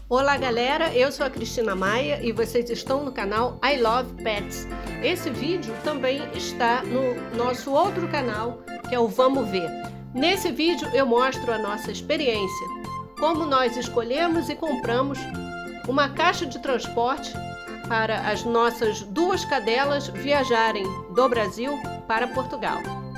Olá galera, eu sou a Cristina Maia e vocês estão no canal I Love Pets. Esse vídeo também está no nosso outro canal, que é o Vamos Ver. Nesse vídeo eu mostro a nossa experiência, como nós escolhemos e compramos uma caixa de transporte para as nossas duas cadelas viajarem do Brasil para Portugal.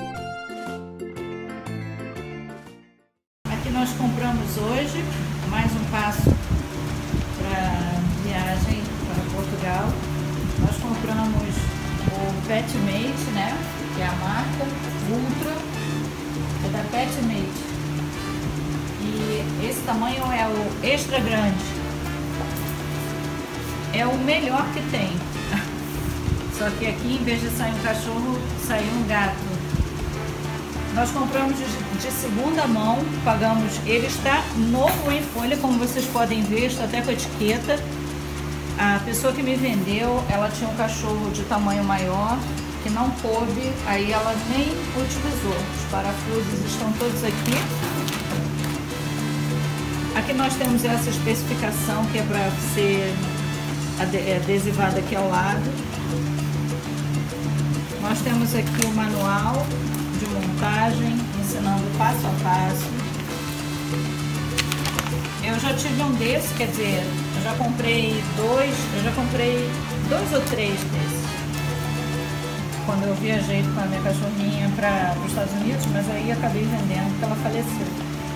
Aqui nós compramos hoje mais um passo para viagem para Portugal. Nós compramos o Petmate, né? Que é a marca Ultra, é da Petmate. E esse tamanho é o extra grande. É o melhor que tem. Só que aqui, em vez de sair um cachorro, saiu um gato. Nós compramos de segunda mão, pagamos, ele está novo em folha, como vocês podem ver, está até com a etiqueta. A pessoa que me vendeu, ela tinha um cachorro de tamanho maior, que não coube, aí ela nem utilizou. Os parafusos estão todos aqui. Aqui nós temos essa especificação que é para ser adesivada aqui ao lado. Nós temos aqui o manual de montagem, ensinando passo a passo. Eu já tive um desse, quer dizer, eu já comprei dois ou três desses quando eu viajei com a minha cachorrinha para os Estados Unidos, mas aí acabei vendendo porque ela faleceu.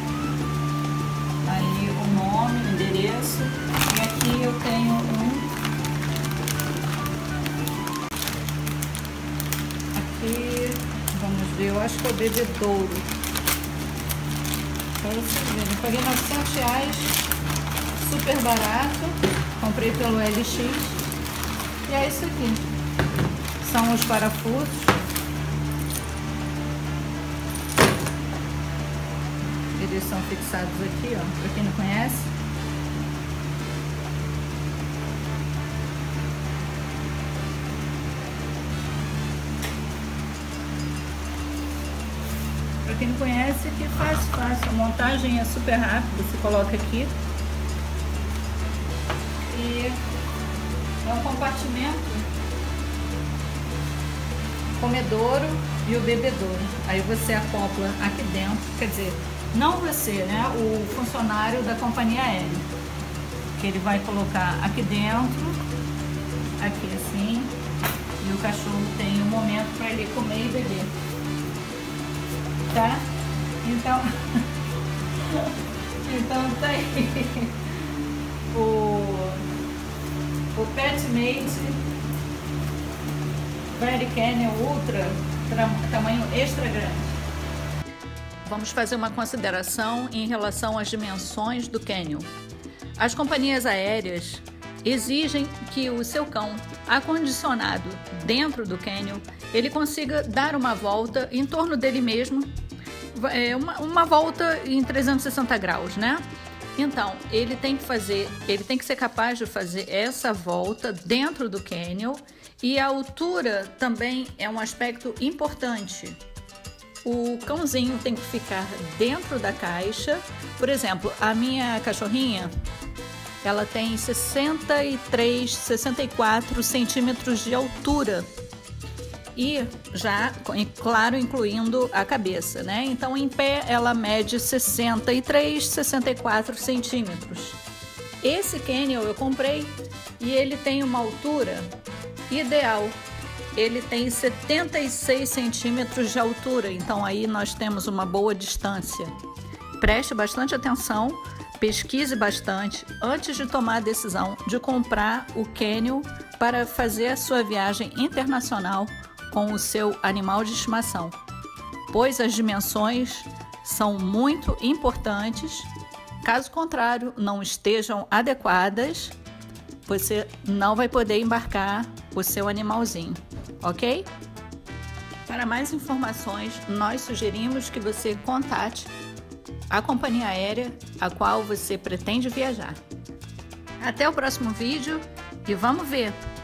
Aí o nome, o endereço, e aqui eu tenho vamos ver, eu acho que é o bebedouro. Para vocês verem, eu paguei R$900, super barato. Comprei pelo LX. E é isso aqui. São os parafusos. Eles são fixados aqui, ó, para quem não conhece. Para quem não conhece, aqui é fácil. A montagem é super rápida, você coloca aqui. E é um compartimento, comedouro e o bebedouro. Aí você acopla aqui dentro, quer dizer, não você, né? O funcionário da companhia aérea. Que ele vai colocar aqui dentro, aqui assim. E o cachorro tem um momento para ele comer e beber. Tá? Então tá aí o Petmate Very Canyon Ultra, tamanho extra grande. Vamos fazer uma consideração em relação às dimensões do Canyon. As companhias aéreas exigem que o seu cão acondicionado dentro do Canyon ele consiga dar uma volta em torno dele mesmo, uma volta em 360 graus, né? Então, ele tem que ser capaz de fazer essa volta dentro do Canyon, e a altura também é um aspecto importante. O cãozinho tem que ficar dentro da caixa. Por exemplo, a minha cachorrinha, ela tem 63, 64 centímetros de altura. E já, claro, incluindo a cabeça, né? Então, em pé, ela mede 63, 64 centímetros. Esse Canyon eu comprei e ele tem uma altura ideal. Ele tem 76 centímetros de altura, então aí nós temos uma boa distância. Preste bastante atenção, pesquise bastante antes de tomar a decisão de comprar o Canyon para fazer a sua viagem internacional com o seu animal de estimação, pois as dimensões são muito importantes. Caso contrário, não estejam adequadas, você não vai poder embarcar o seu animalzinho, ok? Para mais informações, nós sugerimos que você contate a companhia aérea a qual você pretende viajar. Até o próximo vídeo e vamos ver!